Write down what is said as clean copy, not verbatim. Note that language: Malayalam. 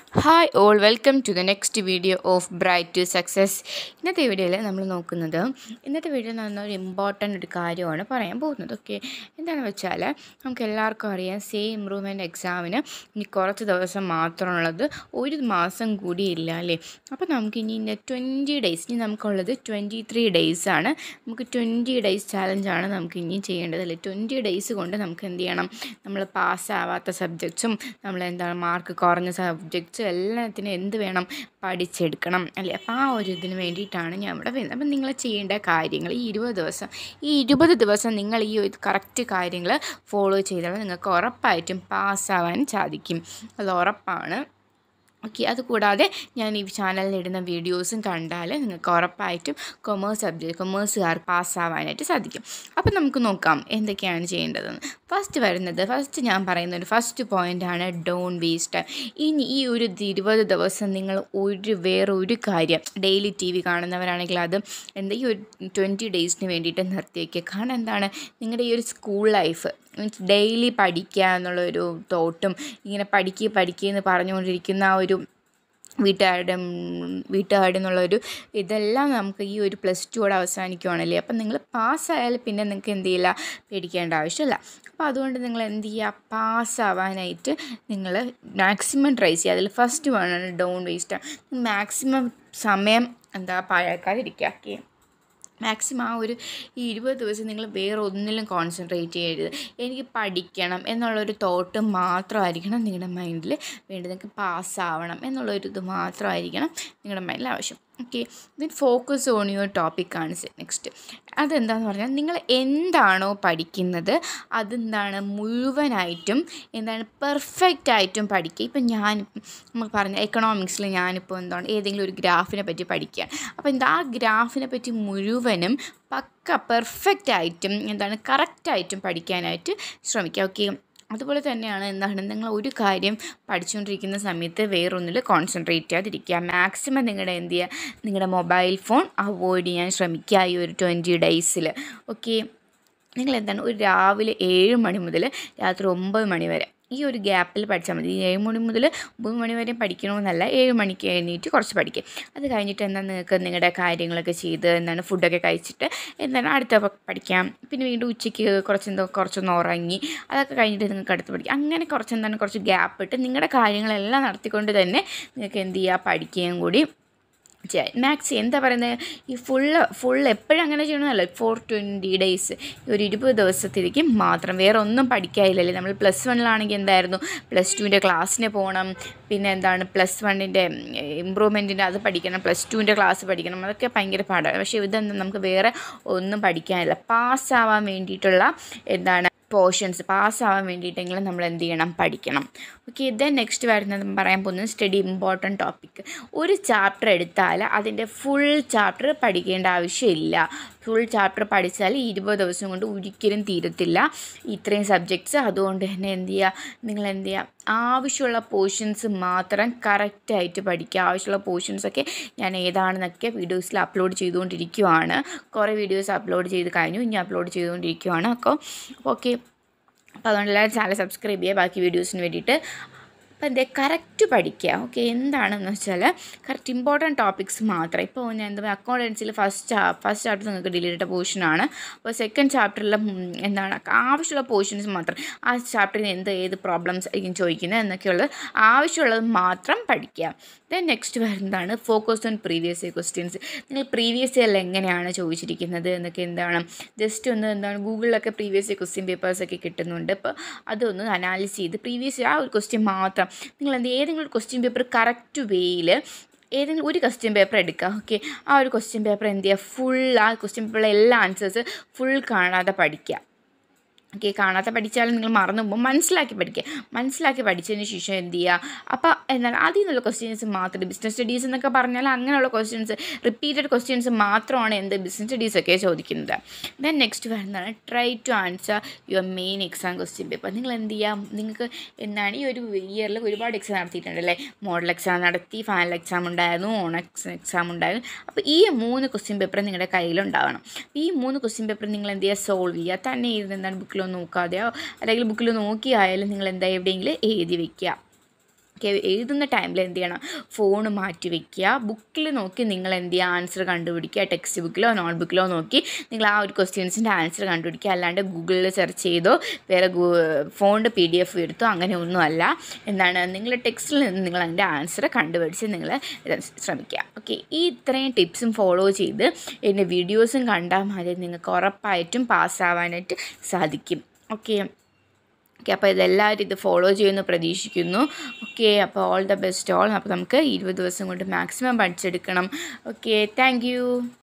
Hi all, welcome to the next video of Bright to Success. ഇന്നത്തെ വീഡിയോയിൽ നമ്മൾ നോക്കുന്നത് ഒരു ഇമ്പോർട്ടൻ്റ് ഒരു കാര്യമാണ് പറയാൻ പോകുന്നത്. ഓക്കെ, എന്താണെന്ന് വെച്ചാൽ നമുക്ക് എല്ലാവർക്കും അറിയാം ഇംപ്രൂവ്മെൻറ്റ് എക്സാമിന് ഇനി കുറച്ച് ദിവസം മാത്രമുള്ളത്, ഒരു മാസം കൂടി ഇല്ല അല്ലേ. അപ്പോൾ നമുക്ക് ഇനി 20 ഡേയ്സ്, ഇനി നമുക്കുള്ളത് 23 ഡേയ്സാണ്. നമുക്ക് 20 ഡേയ്സ് ചാലഞ്ചാണ് നമുക്ക് ഇനി ചെയ്യേണ്ടത് അല്ലേ. 20 ഡേയ്സ് കൊണ്ട് നമുക്ക് എന്ത് ചെയ്യണം, നമ്മൾ പാസ്സാവാത്ത സബ്ജക്ട്സും മാർക്ക് കുറഞ്ഞ സബ്ജക്ട്സും എല്ലാത്തിനും എന്ത് വേണം, പഠിച്ചെടുക്കണം അല്ലേ. അപ്പോൾ ആ ഒരു ഇതിന് വേണ്ടിയിട്ടാണ് ഞാൻ ഇവിടെ വരുന്നത്. അപ്പം നിങ്ങൾ ചെയ്യേണ്ട കാര്യങ്ങൾ ഈ 20 ദിവസം നിങ്ങൾ ഈ ഒരു കറക്റ്റ് കാര്യങ്ങൾ ഫോളോ ചെയ്താൽ നിങ്ങൾക്ക് ഉറപ്പായിട്ടും പാസ്സാവാൻ സാധിക്കും, അത് ഉറപ്പാണ്. ഓക്കെ, അതുകൂടാതെ ഞാൻ ഈ ചാനലിൽ ഇടുന്ന വീഡിയോസും കണ്ടാൽ നിങ്ങൾക്ക് ഉറപ്പായിട്ടും കൊമേഴ്സുകാർ പാസ്സാവാനായിട്ട് സാധിക്കും. അപ്പം നമുക്ക് നോക്കാം എന്തൊക്കെയാണ് ചെയ്യേണ്ടതെന്ന്. ഫസ്റ്റ് ഞാൻ പറയുന്ന ഒരു ഫസ്റ്റ് പോയിൻ്റാണ് ഡോണ്ട് വേസ്റ്റ് ടൈം. ഇനി ഈ ഒരു 20 ദിവസം നിങ്ങൾ വേറൊരു കാര്യം, ഡെയിലി TV കാണുന്നവരാണെങ്കിൽ അത് ഈ ഒരു 20 ഡേയ്സിന് വേണ്ടിയിട്ട് നിർത്തി വയ്ക്കുക. കാരണം എന്താണ്, നിങ്ങളുടെ ഈ ഒരു സ്കൂൾ ലൈഫ് മീൻസ് ഡെയിലി പഠിക്കുക എന്നുള്ളൊരു തോട്ടും ഇങ്ങനെ പഠിക്കുക എന്ന് പറഞ്ഞുകൊണ്ടിരിക്കുന്ന ആ ഒരു വീട്ടുകാരുടെ എന്നുള്ളൊരു ഇതെല്ലാം നമുക്ക് ഈ ഒരു +2 അവസാനിക്കുവാണല്ലേ. അപ്പം നിങ്ങൾ പാസ്സായാലും പിന്നെ നിങ്ങൾക്ക് എന്ത് ചെയ്യില്ല, പേടിക്കേണ്ട ആവശ്യമില്ല. അപ്പോൾ അതുകൊണ്ട് നിങ്ങൾ എന്ത് ചെയ്യുക, പാസ്സാവാനായിട്ട് നിങ്ങൾ മാക്സിമം ട്രൈ ചെയ്യുക. അതിൽ ഫസ്റ്റ് വേണം ഡോണ്ട് വേസ്റ്റ്. മാക്സിമം സമയം പഴക്കാതിരിക്കുക. ഓക്കെ, മാക്സിമം ആ ഒരു 20 ദിവസം നിങ്ങൾ വേറെ ഒന്നിലും കോൺസെൻട്രേറ്റ് ചെയ്യരുത്. എനിക്ക് പഠിക്കണം എന്നുള്ളൊരു തോട്ട് മാത്രമായിരിക്കണം നിങ്ങളുടെ മൈൻഡിൽ വേണ്ടത്. നിങ്ങൾക്ക് പാസ്സാവണം എന്നുള്ളൊരു മാത്രമായിരിക്കണം നിങ്ങളുടെ മൈൻഡിൽ ആവശ്യം. Okay, then focus on your ടോപ്പിക്കാണ് നെക്സ്റ്റ്. അതെന്താണെന്ന് പറഞ്ഞാൽ നിങ്ങൾ എന്താണോ പഠിക്കുന്നത് മുഴുവനായിട്ടും പെർഫെക്റ്റായിട്ടും പഠിക്കുക. ഇപ്പം നമുക്ക് പറഞ്ഞ എക്കണോമിക്സിൽ ഞാനിപ്പോൾ ഏതെങ്കിലും ഒരു ഗ്രാഫിനെ പറ്റി പഠിക്കുകയാണ്. അപ്പോൾ ആ ഗ്രാഫിനെ പറ്റി മുഴുവനും പെർഫെക്റ്റായിട്ടും കറക്റ്റായിട്ടും പഠിക്കാനായിട്ട് ശ്രമിക്കുക. ഓക്കെ, അതുപോലെ തന്നെയാണ് നിങ്ങൾ ഒരു കാര്യം പഠിച്ചുകൊണ്ടിരിക്കുന്ന സമയത്ത് വേറൊന്നിൽ കോൺസെൻട്രേറ്റ് ചെയ്യാതിരിക്കുക. മാക്സിമം നിങ്ങളുടെ മൊബൈൽ ഫോൺ അവോയ്ഡ് ചെയ്യാൻ ശ്രമിക്കുക ഈ ഒരു 20 ഡേയ്സിൽ. ഓക്കെ, നിങ്ങൾ ഒരു രാവിലെ 7 മണി മുതൽ രാത്രി 9 മണി വരെ ഈ ഒരു ഗ്യാപ്പിൽ പഠിച്ചാൽ മതി. 7 മണി മുതൽ 9 മണി വരെ പഠിക്കണമെന്നല്ല, 7 മണിക്ക് എഴുന്നേറ്റ് കുറച്ച് പഠിക്കുക. അത് കഴിഞ്ഞിട്ട് നിങ്ങൾക്ക് നിങ്ങളുടെ കാര്യങ്ങളൊക്കെ ചെയ്ത് ഫുഡൊക്കെ കഴിച്ചിട്ട് അടുത്ത പഠിക്കാം. പിന്നെ വീണ്ടും ഉച്ചയ്ക്ക് കുറച്ചൊന്ന് ഉറങ്ങി അതൊക്കെ കഴിഞ്ഞിട്ട് നിങ്ങൾക്ക് അടുത്ത് പഠിക്കാം. അങ്ങനെ കുറച്ച് ഗ്യാപ്പ് ഇട്ട് നിങ്ങളുടെ കാര്യങ്ങളെല്ലാം നടത്തിക്കൊണ്ട് തന്നെ നിങ്ങൾക്ക് എന്ത് ചെയ്യുക, പഠിക്കുകയും കൂടി മാക്സ് ഈ ഫുൾ എപ്പോഴും അങ്ങനെ ചെയ്യണമെന്നല്ല. 20 ഡേയ്സ് ഈ ഒരു 20 ദിവസത്തിലേക്ക് മാത്രം, വേറെ ഒന്നും പഠിക്കാനില്ലല്ലേ. നമ്മൾ +1 എന്തായിരുന്നു, +2 ക്ലാസ്സിന് പോകണം, പിന്നെ +1 ഇമ്പ്രൂവ്മെൻറ്റിൻ്റെ അത് പഠിക്കണം, +2 ക്ലാസ് പഠിക്കണം, അതൊക്കെ ഭയങ്കര പാടാണ്. പക്ഷേ നമുക്ക് വേറെ ഒന്നും പഠിക്കാനില്ല. പാസ്സാവാൻ വേണ്ടിയിട്ടുള്ള പോർഷൻസ് പാസ്സാവാൻ വേണ്ടിയിട്ടെങ്കിലും നമ്മൾ എന്ത് ചെയ്യണം, പഠിക്കണം. ഓക്കെ, ദെൻ നെക്സ്റ്റ് പറയാൻ പോകുന്നത് സ്റ്റഡി ഇമ്പോർട്ടൻറ്റ് ടോപ്പിക്. ഒരു ചാപ്റ്റർ എടുത്താൽ അതിൻ്റെ ഫുൾ ചാപ്റ്റർ പഠിക്കേണ്ട ആവശ്യമില്ല. ഫുൾ ചാപ്റ്റർ പഠിച്ചാൽ 20 ദിവസം കൊണ്ട് ഒരിക്കലും തീരത്തില്ല ഇത്രയും സബ്ജക്ട്സ്. അതുകൊണ്ട് തന്നെ നിങ്ങൾ ആവശ്യമുള്ള പോർഷൻസ് മാത്രം കറക്റ്റായിട്ട് പഠിക്കുക. ആവശ്യമുള്ള പോർഷൻസൊക്കെ ഞാൻ ഏതാണെന്നൊക്കെ വീഡിയോസിൽ അപ്ലോഡ് ചെയ്തുകൊണ്ടിരിക്കുകയാണ്. കുറേ വീഡിയോസ് അപ്ലോഡ് ചെയ്ത് കഴിഞ്ഞു, ഇനി അപ്ലോഡ് ചെയ്തുകൊണ്ടിരിക്കുകയാണ്. ഓക്കെ, അപ്പോൾ അതുകൊണ്ട് എല്ലാവരും ചാനൽ സബ്സ്ക്രൈബ് ചെയ്യുക ബാക്കി വീഡിയോസിന് വേണ്ടിയിട്ട്. അപ്പോൾ കറക്റ്റ് പഠിക്കുക. ഓക്കെ, എന്താണെന്ന് വെച്ചാൽ കറക്റ്റ് ഇമ്പോർട്ടൻറ്റ് ടോപ്പിക്സ് മാത്രം. ഇപ്പോൾ ഞാൻ അക്കൗണ്ടൻസിൽ ഫസ്റ്റ് ചാപ്റ്റർ നിങ്ങൾക്ക് ഡിലീറ്റഡ് പോർഷനാണ്. അപ്പോൾ സെക്കൻഡ് ചാപ്റ്ററിൽ ആവശ്യമുള്ള പോർഷൻസ് മാത്രം, ആ ചാപ്റ്ററിന് ഏത് പ്രോബ്ലംസ് ആയിരിക്കും ചോദിക്കുന്നത് എന്നൊക്കെയുള്ളത് ആവശ്യമുള്ളത് മാത്രം പഠിക്കുക. ദെൻ നെക്സ്റ്റ് വരുന്നതാണ് focus on previous year questions. നിങ്ങൾ പ്രീവിയസ് ഇയറിൽ എങ്ങനെയാണ് ചോദിച്ചിരിക്കുന്നത് എന്നൊക്കെ ജസ്റ്റ് ഗൂഗിളിലൊക്കെ പ്രീവിയസ് ഇയർ ക്വസ്റ്റ്യൻ പേപ്പേഴ്സൊക്കെ കിട്ടുന്നുണ്ട്. അപ്പോൾ അതൊന്ന് അനാലിസ് ചെയ്ത് പ്രീവിയസ് ഇയർ ആ ഒരു ക്വസ്റ്റ്യൻ മാത്രം നിങ്ങൾ ഏതെങ്കിലും ഒരു ക്വസ്റ്റ്യൻ പേപ്പർ കറക്റ്റ് വേയിൽ ഏതെങ്കിലും ഒരു ക്വസ്റ്റ്യൻ പേപ്പർ എടുക്കുക. ഓക്കെ, ആ ഒരു ക്വസ്റ്റ്യൻ പേപ്പർ ആ ക്വസ്റ്റ്യൻ പേപ്പറിലെ എല്ലാ ആൻസേഴ്സ് ഫുൾ കാണാതെ പഠിക്കുക. ഓക്കെ, കാണാതെ പഠിച്ചാലും നിങ്ങൾ മറന്നു പോകുമ്പോൾ മനസ്സിലാക്കി പഠിച്ചതിന് ശേഷം എന്ത് ചെയ്യുക, അപ്പോൾ അതിൽ നിന്നുള്ള ക്വസ്റ്റ്യൻസ് മാത്രം, ബിസിനസ് സ്റ്റഡീസ് എന്നൊക്കെ പറഞ്ഞാൽ അങ്ങനെയുള്ള ക്വസ്റ്റ്യൻസ്, റിപ്പീറ്റഡ് ക്വസ്റ്റ്യൻസ് മാത്രമാണ് ബിസിനസ് സ്റ്റഡീസൊക്കെ ചോദിക്കുന്നത്. ദെൻ നെക്സ്റ്റ് വരുന്നതാണ് try to answer your main exam question paper. നിങ്ങൾ എന്ത് ചെയ്യുക, നിങ്ങൾക്ക് ഈ ഒരു ഇയറിൽ ഒരുപാട് എക്സാം നടത്തിയിട്ടുണ്ടല്ലേ. മോഡൽ എക്സാം നടത്തി, ഫൈനൽ എക്സാം ഉണ്ടായിരുന്നു, എക്സാം ഉണ്ടായിരുന്നു. അപ്പോൾ ഈ 3 ക്വസ്റ്റ്യൻ പേപ്പർ നിങ്ങളുടെ കയ്യിലുണ്ടാവണം. ഈ 3 ക്വസ്റ്റ്യൻ പേപ്പർ നിങ്ങൾ എന്ത് ചെയ്യുക, സോൾവ് ചെയ്യുക. തന്നെ ഇരുന്ന് ബുക്കിലൊന്നും നോക്കാതെയോ അല്ലെങ്കിൽ ബുക്കിൽ നോക്കിയായാലും നിങ്ങൾ എവിടെയെങ്കിലും എഴുതി വയ്ക്കുക. എഴുതുന്ന ടൈമിൽ എന്ത് ചെയ്യണം, ഫോൺ മാറ്റി വയ്ക്കുക. ബുക്കിൽ നോക്കി നിങ്ങൾ എന്ത് ചെയ്യുക, ആൻസർ കണ്ടുപിടിക്കുക. ടെക്സ്റ്റ് ബുക്കിലോ നോട്ട് ബുക്കിലോ നോക്കി നിങ്ങൾ ആ ഒരു ക്വസ്റ്റ്യൻസിൻ്റെ ആൻസർ കണ്ടുപിടിക്കുക. അല്ലാണ്ട് ഗൂഗിളിൽ സെർച്ച് ചെയ്തോ വേറെ ഫോണിൻ്റെ PDF എടുത്തോ അങ്ങനെയൊന്നുമല്ല. എന്താണ്, നിങ്ങളുടെ ടെക്സ്റ്റിൽ നിന്ന് നിങ്ങൾ അതിൻ്റെ ആൻസർ കണ്ടുപിടിച്ച് നിങ്ങൾ ശ്രമിക്കുക. ഓക്കെ, ഈ ഇത്രയും ടിപ്സും ഫോളോ ചെയ്ത് എൻ്റെ വീഡിയോസും കണ്ടാൽ മതി, നിങ്ങൾക്ക് ഉറപ്പായിട്ടും പാസ്സാവാനായിട്ട് സാധിക്കും. ഓക്കെ, അപ്പോൾ ഇതെല്ലാവരും ഇത് ഫോളോ ചെയ്യുമെന്ന് പ്രതീക്ഷിക്കുന്നു. ഓക്കെ, അപ്പോൾ ഓൾ ദ ബെസ്റ്റ് ഓൾ. അപ്പോൾ നമുക്ക് 20 ദിവസം കൊണ്ട് മാക്സിമം പഠിച്ചെടുക്കണം. Okay, thank U.